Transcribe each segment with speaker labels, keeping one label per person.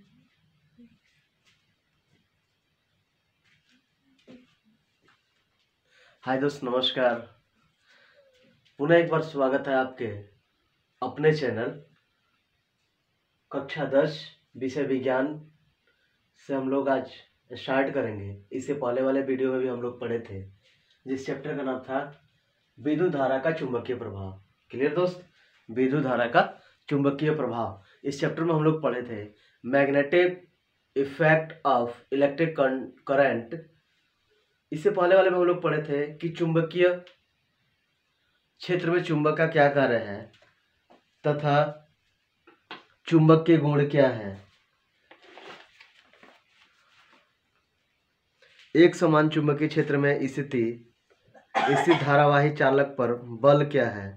Speaker 1: हाय दोस्त, नमस्कार। पुनः एक बार स्वागत है आपके अपने चैनल कक्षा 10 विषय विज्ञान से। हम लोग आज स्टार्ट करेंगे। इससे पहले वाले वीडियो में भी हम लोग पढ़े थे, जिस चैप्टर का नाम था विद्युत धारा का चुंबकीय प्रभाव। क्लियर दोस्त? विद्युत धारा का चुंबकीय प्रभाव, इस चैप्टर में हम लोग पढ़े थे magnetic effect of electric current. इससे पहले वाले में हम लोग पढ़े थे कि चुंबकीय क्षेत्र में चुंबक का क्या कार्य है तथा चुंबक के गुण क्या है। एक समान चुंबकीय क्षेत्र में स्थित धारावाही चालक पर बल क्या है।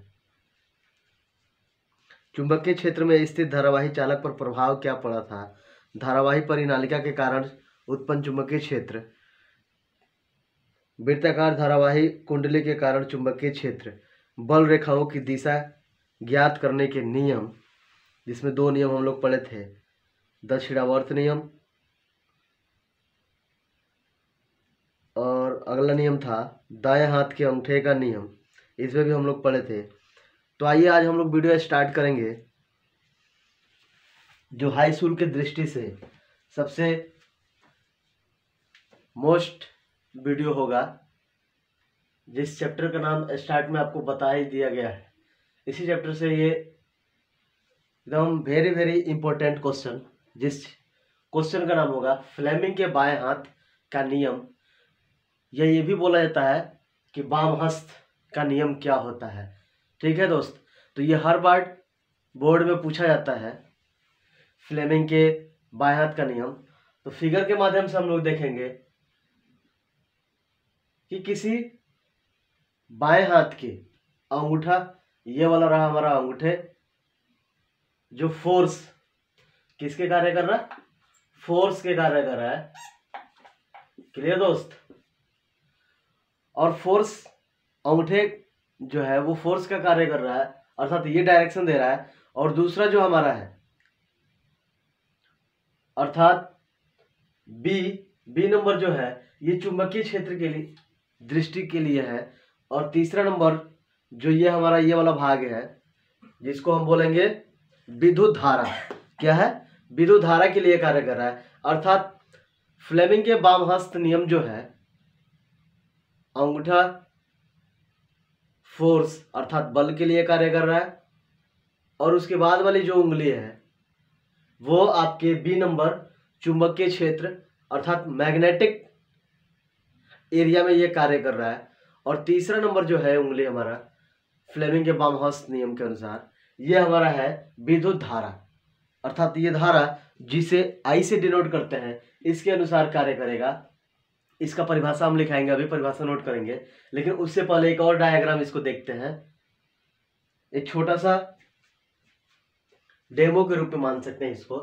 Speaker 1: चुंबकीय क्षेत्र में स्थित धारावाही चालक पर प्रभाव क्या पड़ा था। धारावाही परिनालिका के कारण उत्पन्न चुंबकीय क्षेत्र, वृत्ताकार धारावाही कुंडली के कारण चुंबकीय क्षेत्र, बल रेखाओं की दिशा ज्ञात करने के नियम, जिसमें 2 नियम हम लोग पढ़े थे, दक्षिणावर्त नियम और अगला नियम था दाएं हाथ के अंगूठे का नियम। इसमें भी हम लोग पढ़े थे। तो आइए आज हम लोग वीडियो स्टार्ट करेंगे। जो हाई स्कूल की दृष्टि से सबसे मोस्ट वीडियो होगा, जिस चैप्टर का नाम स्टार्ट में आपको बता ही दिया गया है। इसी चैप्टर से ये एकदम वेरी वेरी इंपॉर्टेंट क्वेश्चन, जिस क्वेश्चन का नाम होगा फ्लेमिंग के बाएं हाथ का नियम, या ये भी बोला जाता है कि वाम हस्त का नियम क्या होता है। ठीक है दोस्त? तो ये हर बार बोर्ड में पूछा जाता है, फ्लेमिंग के बाएं हाथ का नियम। तो फिगर के माध्यम से हम लोग देखेंगे कि किसी बाएं हाथ के अंगूठा, ये वाला रहा हमारा अंगूठे, जो फोर्स किसके कार्य कर रहा है? फोर्स के कार्य कर रहा है। क्लियर दोस्त? और फोर्स अंगूठे जो है वो फोर्स का कार्य कर रहा है, अर्थात ये डायरेक्शन दे रहा है। और दूसरा जो हमारा है अर्थात बी नंबर जो है, ये चुंबकीय क्षेत्र के लिए दृष्टि के लिए है। और तीसरा नंबर जो ये हमारा ये वाला भाग है, जिसको हम बोलेंगे विद्युत धारा, क्या है? विद्युत धारा के लिए कार्य कर रहा है। अर्थात फ्लेमिंग के वाम हस्त नियम जो है, अंगूठा फोर्स अर्थात बल के लिए कार्य कर रहा है, और उसके बाद वाली जो उंगली है वो आपके बी नंबर चुंबकीय क्षेत्र अर्थात मैग्नेटिक एरिया में ये कार्य कर रहा है। और तीसरा नंबर जो है उंगली हमारा फ्लेमिंग के वाम हस्त नियम के अनुसार ये हमारा है विद्युत धारा, अर्थात ये धारा जिसे आई से डिनोट करते हैं, इसके अनुसार कार्य करेगा। इसका परिभाषा हम लिखाएंगे, अभी परिभाषा नोट करेंगे, लेकिन उससे पहले एक और डायग्राम इसको देखते हैं। एक छोटा सा डेमो के रूप में मान सकते हैं इसको।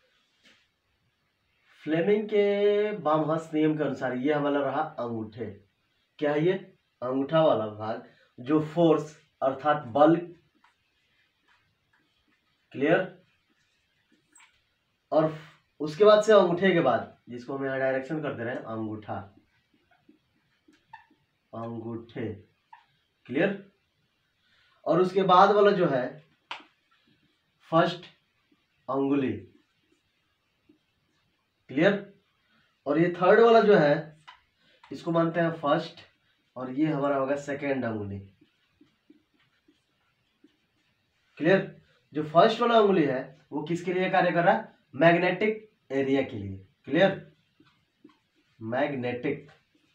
Speaker 1: फ्लेमिंग के वाम हस्त नियम के अनुसार ये हमारा रहा अंगूठे, क्या है ये? अंगूठा वाला भाग, जो फोर्स अर्थात बल, क्लियर? और उसके बाद से अंगूठे के बाद, जिसको हम यहाँ डायरेक्शन कर दे रहे हैं, अंगूठा, अंगूठे, क्लियर? और उसके बाद वाला जो है फर्स्ट अंगुली, क्लियर? और ये थर्ड वाला जो है इसको मानते हैं फर्स्ट, और ये हमारा होगा सेकेंड अंगुली, क्लियर? जो फर्स्ट वाला अंगुली है वो किसके लिए कार्य कर रहा है? मैग्नेटिक एरिया के लिए, क्लियर? मैग्नेटिक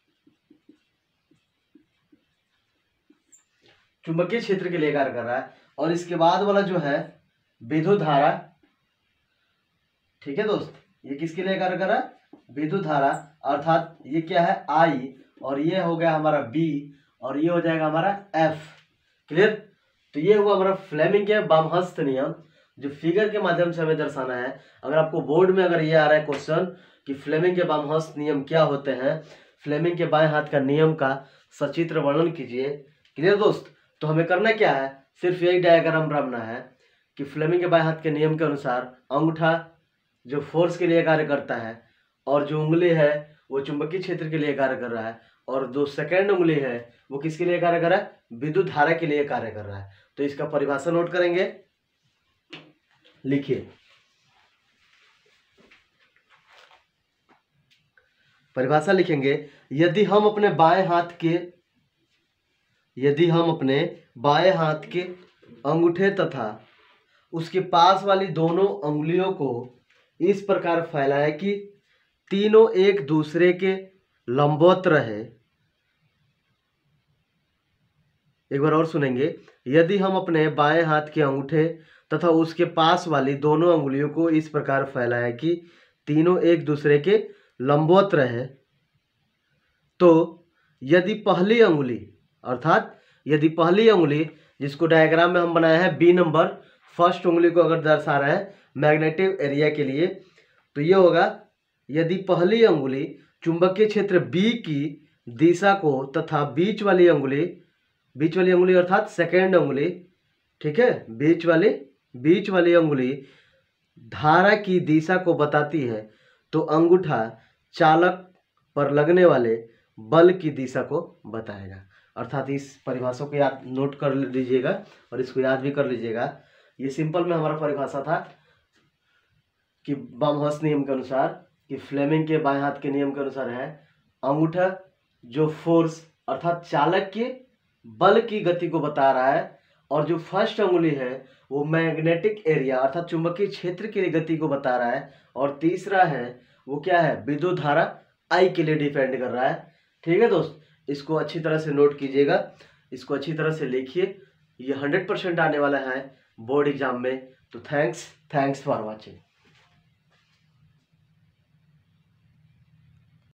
Speaker 1: चुंबकीय क्षेत्र के लिए कार्य कर रहा है। और इसके बाद वाला जो है विद्युत धारा, ठीक है दोस्त? ये किसके लिए कार्य कर रहा है? विद्युत धारा, अर्थात ये क्या है? आई, और ये हो गया हमारा बी, और ये हो जाएगा हमारा एफ, क्लियर? तो ये हुआ हमारा फ्लेमिंग के वाम हस्त नियम, जो फिगर के माध्यम से हमें दर्शाना है। अगर आपको बोर्ड में अगर ये आ रहा है क्वेश्चन कि फ्लेमिंग के वाम हस्त नियम क्या होते हैं, फ्लेमिंग के बाएं हाथ का नियम का सचित्र वर्णन कीजिए, क्लियर दोस्त? तो हमें करना क्या है? सिर्फ यही डायग्राम बनाना है कि फ्लेमिंग के बाएं हाथ के नियम के अनुसार अंगूठा जो फोर्स के लिए कार्य करता है, और जो उंगली है वो चुंबकीय क्षेत्र के लिए कार्य कर रहा है, और जो सेकेंड उंगली है वो किसके लिए कार्य कर रहा है, विद्युत धारा के लिए कार्य कर रहा है। तो इसका परिभाषा नोट करेंगे, लिखिए। परिभाषा लिखेंगे, यदि हम अपने बाएं हाथ के अंगूठे तथा उसके पास वाली दोनों अंगुलियों को इस प्रकार फैलाएं कि तीनों एक दूसरे के लंबवत रहे। एक बार और सुनेंगे, यदि हम अपने बाएं हाथ के अंगूठे तथा उसके पास वाली दोनों अंगुलियों को इस प्रकार फैलाएं कि तीनों एक दूसरे के लंबवत रहे, तो यदि पहली अंगुली जिसको डायग्राम में हम बनाया है बी नंबर, फर्स्ट उंगली को अगर दर्शा रहा है मैग्नेटिक एरिया के लिए, तो ये होगा, यदि पहली अंगुली चुंबकीय क्षेत्र बी की दिशा को तथा बीच वाली अंगुली अर्थात सेकेंड अंगुली, ठीक है, बीच वाली अंगुली धारा की दिशा को बताती है, तो अंगूठा चालक पर लगने वाले बल की दिशा को बताएगा। अर्थात इस परिभाषा को याद नोट कर लीजिएगा और इसको याद भी कर लीजिएगा। ये सिंपल में हमारा परिभाषा था कि बामहर्स नियम के अनुसार, कि फ्लेमिंग के बाएं हाथ के नियम के अनुसार है, अंगूठा जो फोर्स अर्थात चालक के बल की गति को बता रहा है, और जो फर्स्ट अंगुली है वो मैग्नेटिक एरिया अर्थात चुंबकीय क्षेत्र के लिए गति को बता रहा है, और तीसरा है वो क्या है, विद्युत धारा आई के लिए डिपेंड कर रहा है। ठीक है दोस्त, इसको अच्छी तरह से नोट कीजिएगा, इसको अच्छी तरह से लिखिए, ये 100% आने वाला है बोर्ड एग्जाम में। तो थैंक्स फॉर वॉचिंग।